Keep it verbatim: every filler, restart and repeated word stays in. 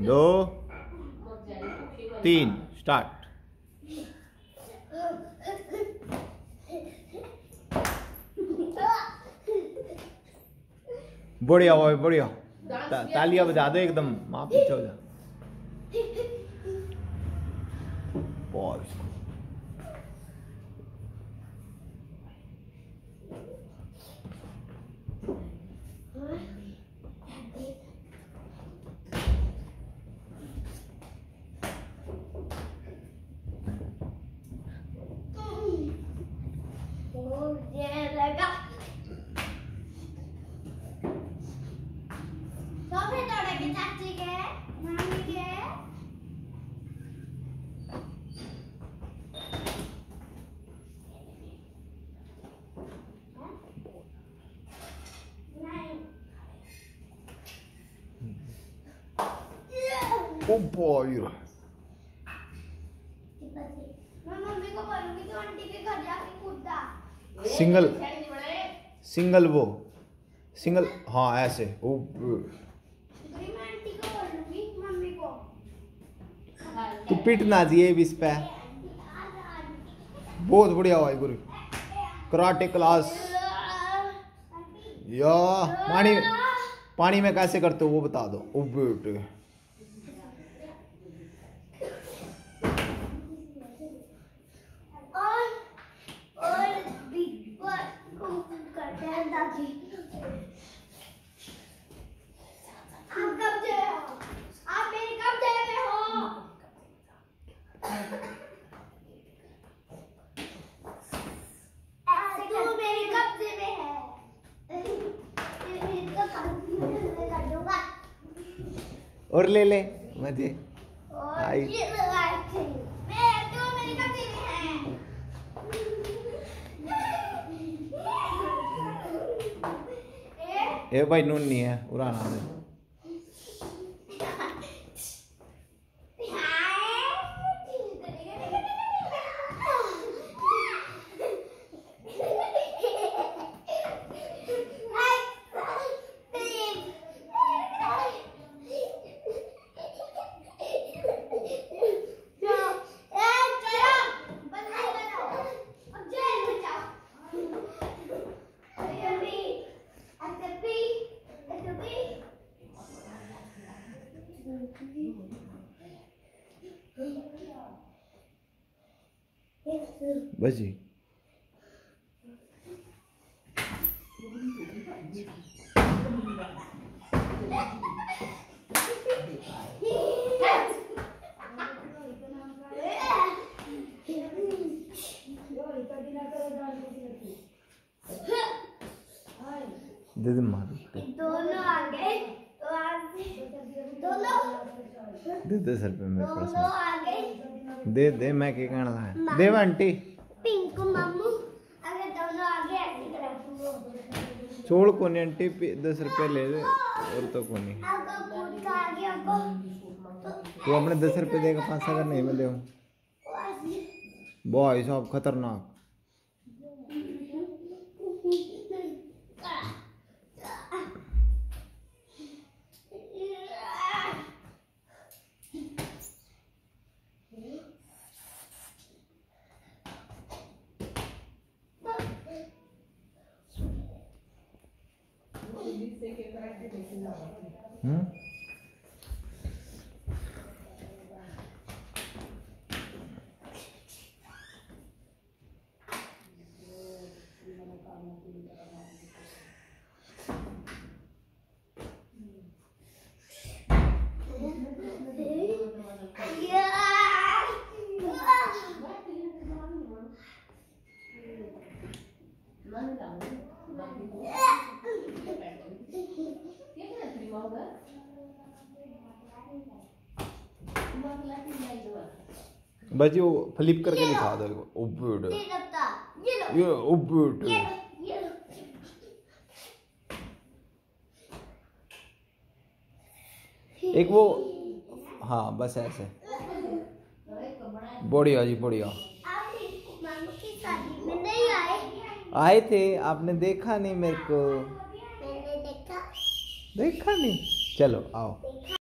दो तीन स्टार्ट। बढ़िया भाई बढ़िया, ता, तालियां बजा दो एकदम, माँ पीछे हो जा। ओ बॉय सिंगल सिंगल वो सिंगल, हाँ ऐसे। ओ तू पिटना चाहिए इस पे। बहुत बढ़िया भाई गुरु, कराटे क्लास। या पानी पानी में कैसे करते हो वो बता दो। ओ बेटे और ले ले मजे आई। ए भाई नून नहीं है उड़ाना है। बजी दे दे मार दोनों आ गए। दे दे सर पे मेरे पास दे दे। मैं क्या कहना है देव आंटी पिंक मामू अगर दोनों आगे ऐसे करा छोड़ को नहीं आंटी दस रुपए ले दे और तो को नहीं। तो अपने दस रुपए देगा पाँच अगर नहीं मैं दूँ। बॉय साहब खतरनाक। हम्म बजी वो फ्लिप करके दिखा दो। ओ बेटे ये ओ बेटे एक वो, हाँ बस ऐसे। बढ़िया जी बढ़िया। आए थे आपने देखा नहीं मेरे को? मैंने देखा। देखा नहीं? चलो आओ।